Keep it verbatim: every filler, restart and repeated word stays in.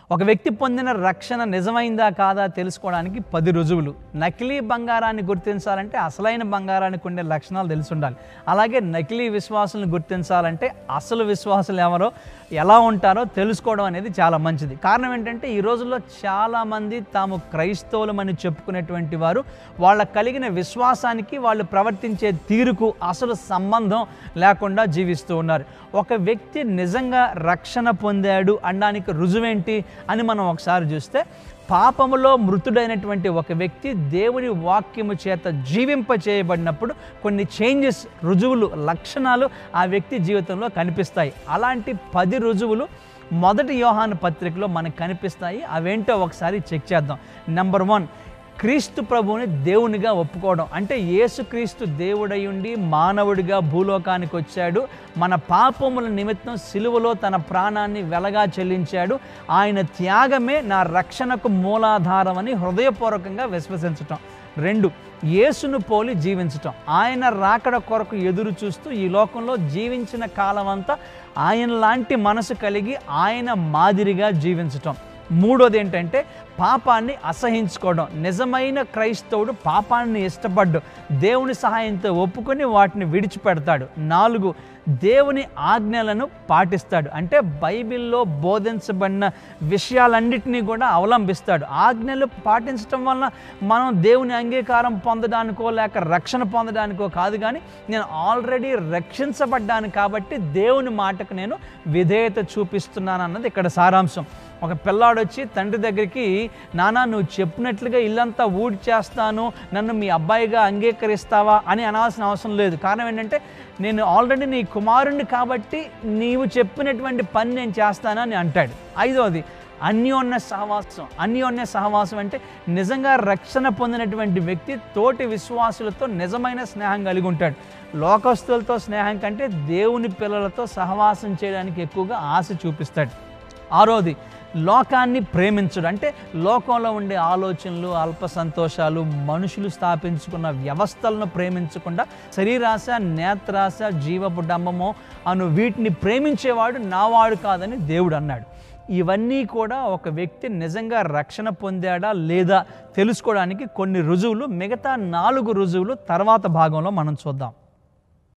ఒక వ్యక్తి పొందిన రక్షణ నిజమైందా కాదా తెలుసుకోవడానికి పది రుజువులు. నకిలీ బంగారాన్ని గుర్తించాలంటే అసలైన బంగారానికి ఉండే లక్షణాలు తెలిసి ఉండాలి. అలాగే నకిలీ విశ్వాసులను గుర్తించాలంటే అసలు విశ్వాసులు ఎవరో ఎలా ఉంటారో తెలుసుకోవడం అనేది చాలా మంచిది. కారణం ఏంటంటే ఈ రోజుల్లో చాలామంది తాము క్రైస్తవులమని చెప్పుకునేటువంటి వారు వాళ్ళ కలిగిన విశ్వాసానికి వాళ్ళు ప్రవర్తించే తీరుకు అసలు సంబంధం లేకుండా జీవిస్తూ ఉన్నారు. ఒక వ్యక్తి నిజంగా రక్షణ పొందాడు అనడానికి రుజువేంటి అని మనం ఒకసారి చూస్తే, పాపములో మృతుడైనటువంటి ఒక వ్యక్తి దేవుని వాక్యము చేత జీవింప చేయబడినప్పుడు కొన్ని చేంజెస్, రుజువులు, లక్షణాలు ఆ వ్యక్తి జీవితంలో కనిపిస్తాయి. అలాంటి పది రుజువులు మొదటి యోహాను పత్రికలో మనకు కనిపిస్తాయి. అవేంటో ఒకసారి చెక్ చేద్దాం. నెంబర్ వన్, క్రీస్తు ప్రభువుని దేవునిగా ఒప్పుకోవడం. అంటే యేసుక్రీస్తు దేవుడై ఉండి మానవుడిగా భూలోకానికి వచ్చాడు, మన పాపముల నిమిత్తం సిలువలో తన ప్రాణాన్ని వెలగా చెల్లించాడు, ఆయన త్యాగమే నా రక్షణకు మూలాధారం అని హృదయపూర్వకంగా విశ్వసించటం. రెండు, యేసును పోలి జీవించటం. ఆయన రాకడ కొరకు ఎదురు చూస్తూ ఈ లోకంలో జీవించిన కాలం అంతా ఆయన లాంటి మనసు కలిగి ఆయన మాదిరిగా జీవించటం. మూడోది ఏంటంటే పాపాన్ని అసహించుకోవడం. నిజమైన క్రైస్తవుడు పాపాన్ని ఇష్టపడ్డు, దేవుని సహాయంతో ఒప్పుకొని వాటిని విడిచిపెడతాడు. నాలుగు, దేవుని ఆజ్ఞలను పాటిస్తాడు. అంటే బైబిల్లో బోధించబడిన విషయాలన్నిటినీ కూడా అవలంబిస్తాడు. ఆజ్ఞలు పాటించడం వలన మనం దేవుని అంగీకారం పొందడానికో లేక రక్షణ పొందడానికో కాదు, కానీ నేను ఆల్రెడీ రక్షించబడ్డాను కాబట్టి దేవుని మాటకు నేను విధేయత చూపిస్తున్నాను అన్నది ఇక్కడ సారాంశం. ఒక పిల్లాడు వచ్చి తండ్రి దగ్గరికి, నాన్న నువ్వు చెప్పినట్లుగా ఇల్లంతా ఊడి చేస్తాను, నన్ను మీ అబ్బాయిగా అంగీకరిస్తావా అని అనాల్సిన అవసరం లేదు. కారణం ఏంటంటే నేను ఆల్రెడీ నీ కుమారుణ్ణి కాబట్టి నీవు చెప్పినటువంటి పని నేను చేస్తానని అంటాడు. ఐదవది, అన్యోన్య సహవాసం. అన్యోన్య సహవాసం అంటే నిజంగా రక్షణ పొందినటువంటి వ్యక్తి తోటి విశ్వాసులతో నిజమైన స్నేహం కలిగి ఉంటాడు. లోకస్తులతో స్నేహం కంటే దేవుని పిల్లలతో సహవాసం చేయడానికి ఎక్కువగా ఆశ చూపిస్తాడు. ఆరోది, లోకాన్ని ప్రేమించడం. అంటే లోకంలో ఉండే ఆలోచనలు, అల్ప సంతోషాలు, మనుషులు స్థాపించుకున్న వ్యవస్థలను ప్రేమించకుండా శరీరాశ, నేత్రాశ, జీవపు డంబమో అను వీటిని ప్రేమించేవాడు నావాడు కాదని దేవుడు అన్నాడు. ఇవన్నీ కూడా ఒక వ్యక్తి నిజంగా రక్షణ పొందాడా లేదా తెలుసుకోవడానికి కొన్ని రుజువులు. మిగతా నాలుగు రుజువులు తర్వాత భాగంలో మనం చూద్దాం.